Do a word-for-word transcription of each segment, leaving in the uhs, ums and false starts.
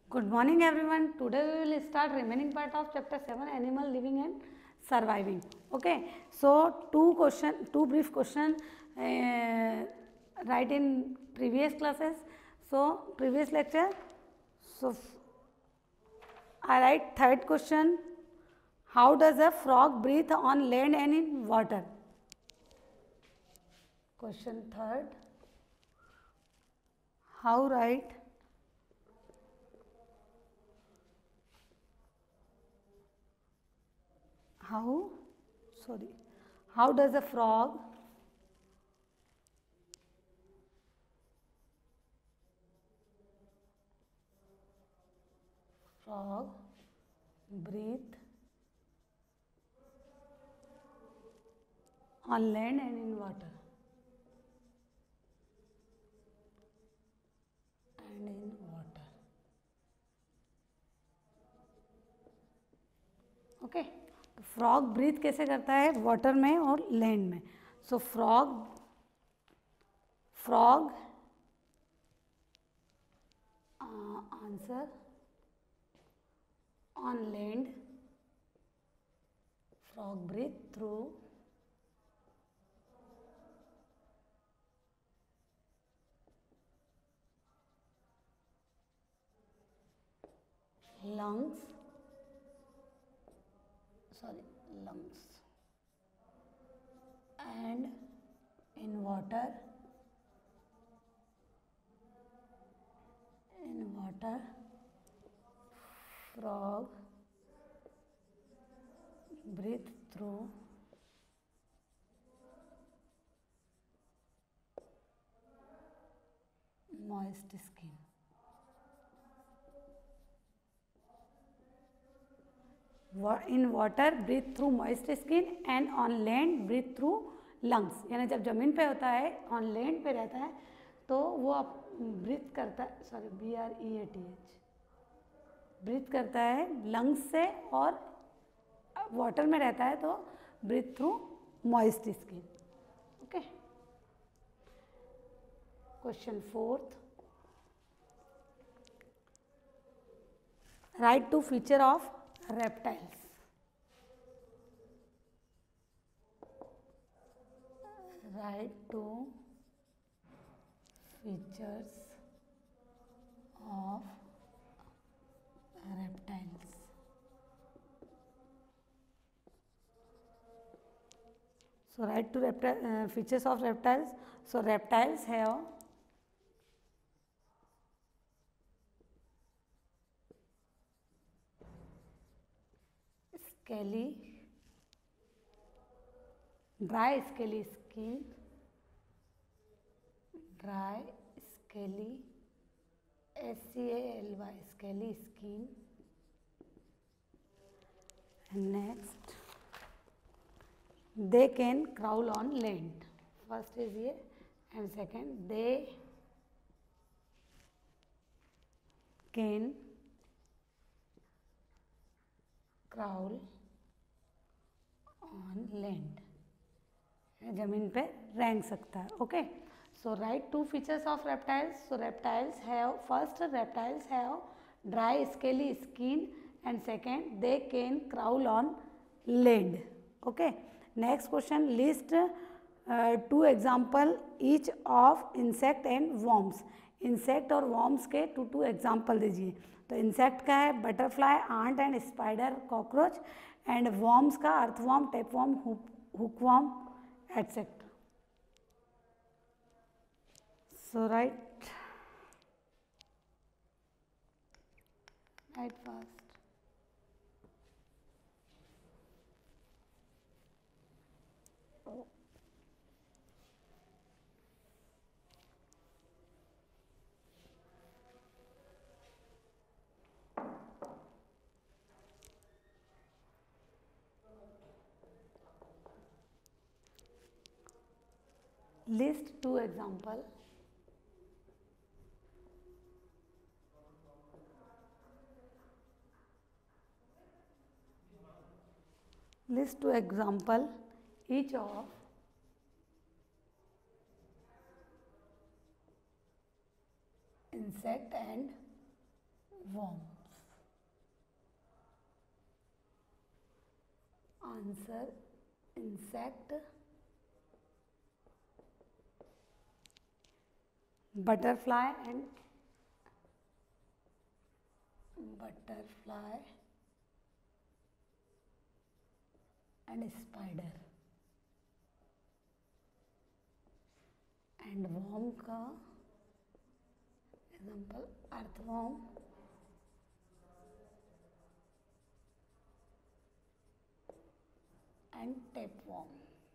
Good morning everyone. Today we will start remaining part of chapter seven, animal living and surviving. Okay, so two question, two brief question uh, write in previous classes. So previous lecture. So I write third question. How does a frog breathe on land and in water? Question third. How write how sorry how does a frog frog breathe on land and in water and in water. Okay, तो frog breathe कैसे करता है water में और land में. So frog frog answer on land frog breathe through lungs sorry lungs and in water in water frog breathe through moist skin. In water breathe through moist skin and on land breathe through lungs. यानी जब ज़मीन पे होता है on land पे रहता है तो वो आप ब्रीथ करता है sorry B R E A T H breathe करता है लंग्स से, और वाटर में रहता है तो breathe through moist skin. Okay, question fourth. Write two feature of reptiles. Write two features of reptiles. So write two reptile uh, features of reptiles. So reptiles have scaly, dry scaly skin, dry scaly, S C A L Y, scaly skin. And next, they can crawl on land. First is here, and second, they can crawl on land. जमीन पे रेंग सकता है. Okay, so write two features of reptiles. So reptiles have first reptiles have dry scaly skin and second they can crawl on land. Okay, next question. List two example each of insect and worms. Insect और worms के two two example दीजिए. तो insect का है butterfly, ant and spider, cockroach. And worms का earthworm, tapeworm, hookworm etcetera. So write write fast. List two example. List two example each of insect and worms. Answer insect, butterfly and butterfly and spider. And worm का example earthworm, and tapeworm.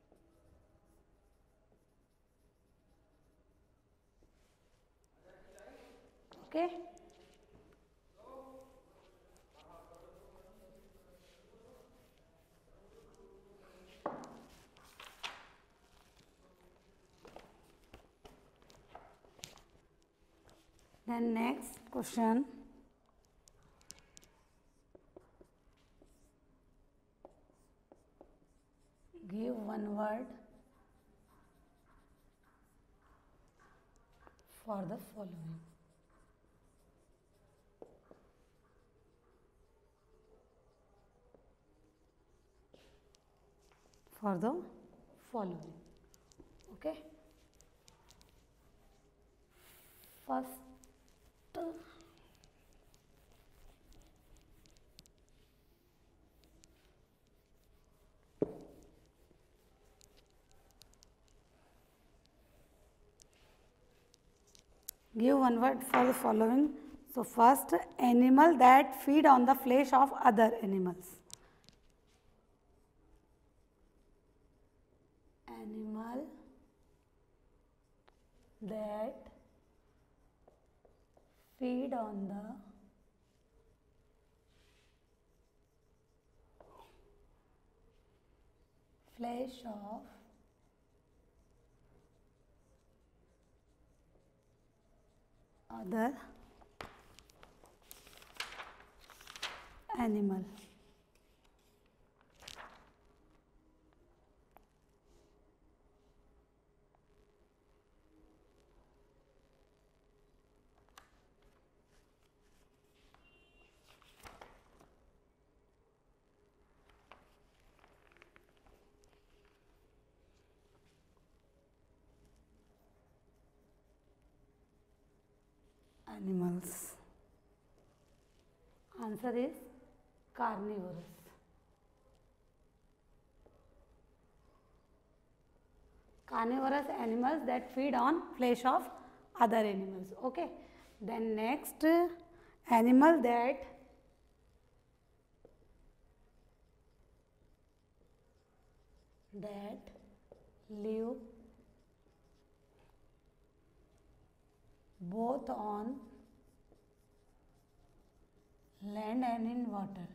Okay, then next question. Give one word for the following. For the following. Okay. First, give one word for the following. So first, animal that feed on the flesh of other animals. Animal that feed on the flesh of other animal. Animals. Answer is carnivorous. Carnivorous animals that feed on flesh of other animals. Okay. Then next, animal that that live both on land and in water.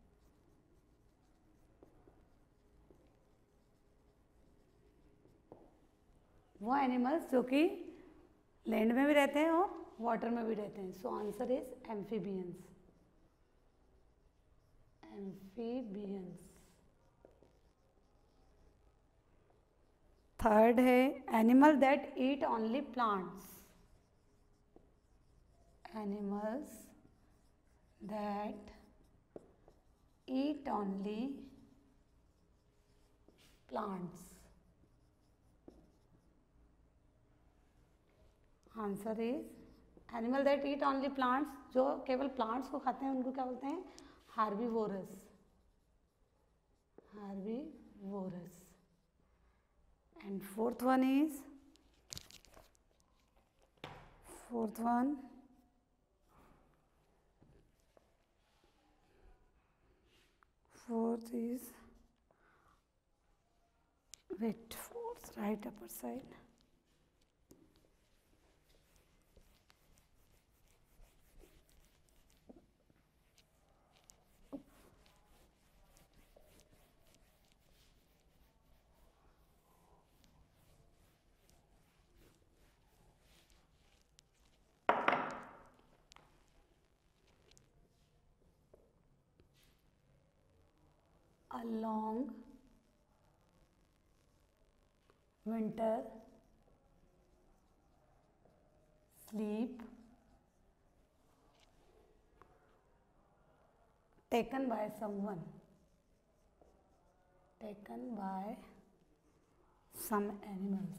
वो animals जो कि land में भी रहते हैं और water में भी रहते हैं. So answer is amphibians. Amphibians. Third है animal that eat only plants. Animals that eat only plants. Answer is animal that eat only plants. जो केवल प्लांट्स को खाते हैं उनको क्या बोलते हैं? Herbivorous. Herbivorous. And fourth one is fourth one fourth is wait fourth right upper side. A long winter sleep taken by someone, taken by some animals.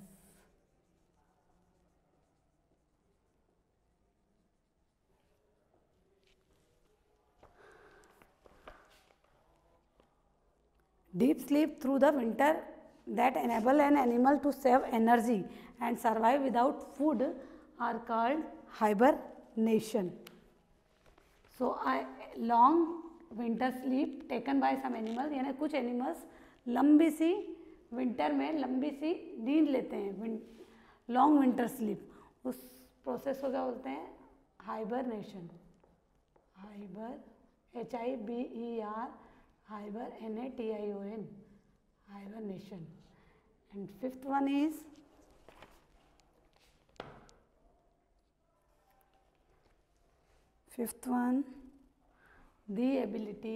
Deep sleep through the winter that enable an animal to save energy and survive without food are called hibernation. So a long winter sleep taken by some animals, यानी कुछ animals लंबी सी winter में लंबी सी नींद लेते हैं, long winter sleep, उस process को क्या बोलते हैं? Hibernation. Hyber H I B E R, Hyber, N A T I O N, hibernation. And fifth one is fifth one, the ability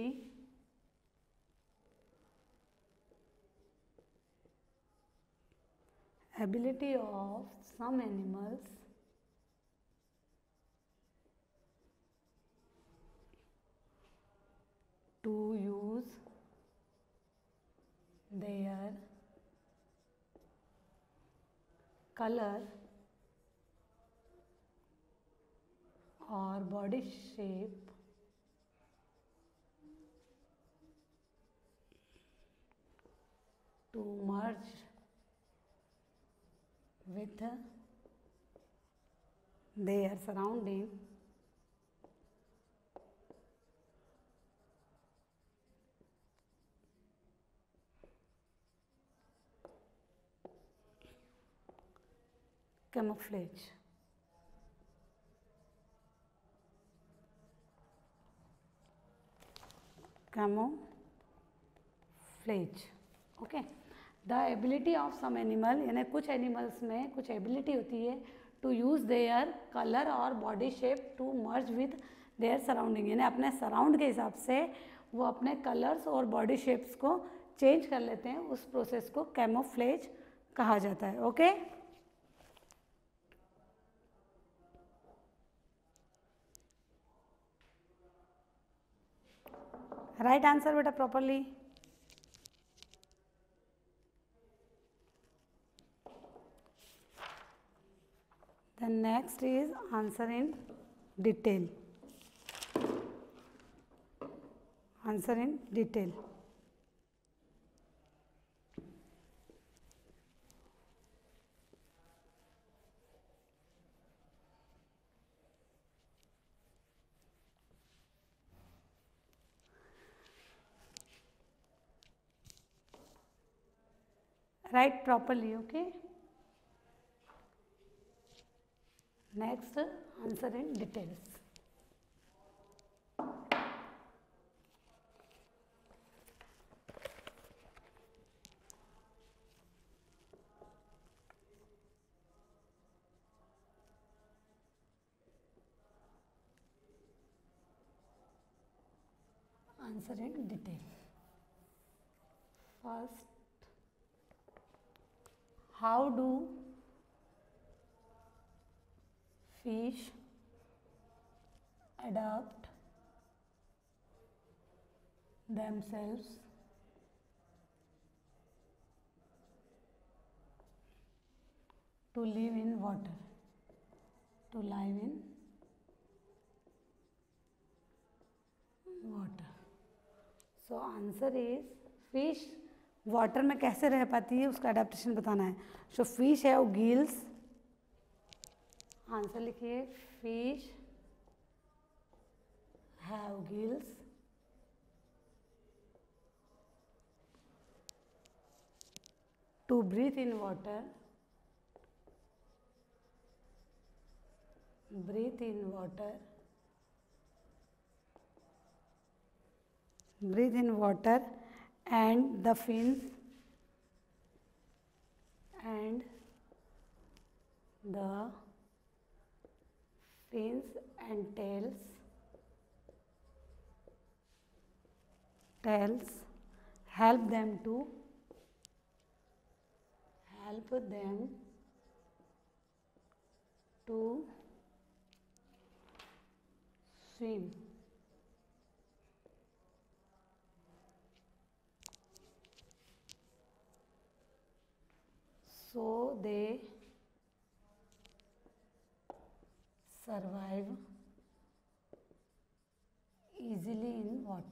ability of some animals to use their color or body shape to merge with their surrounding camouflage. Camouflage. Okay. The ability of some animal, यानी कुछ animals में कुछ ability होती है to use their color और body shape to merge with their surrounding, यानी अपने surround के हिसाब से वो अपने colors और body shapes को change कर लेते हैं. उस process को camouflage कहा जाता है. Okay. Right answer beta properly. The next is answer in detail. Answer in detail. Write properly, okay? Next, answer in details. Answer in detail. First, how do fish adapt themselves to live in water, to live in water? So answer is fish water में कैसे रह पाती है उसका adaptation बताना है. सो so, fish है वो गिल्स. आंसर लिखिए. Fish have gills to breathe in water, breathe in water, breathe in water, and the fins and the fins and tails tails help them to help them to swim they survive easily in water.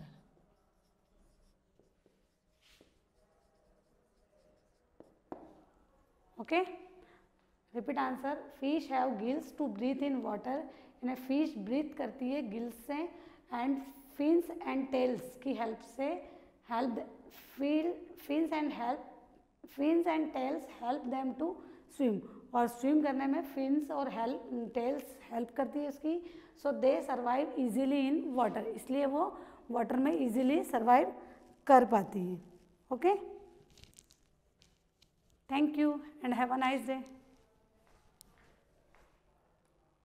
Okay, repeat answer. Fish have gills to breathe in water. यानी fish breathe करती है gills से and fins and tails की help से help feel fins and help fins and tails help them to swim. और swim करने में fins और help tails help करती है उसकी. So they survive easily in water, इसलिए वो वाटर में इजीली सर्वाइव कर पाती है. Okay, thank you and have a nice day.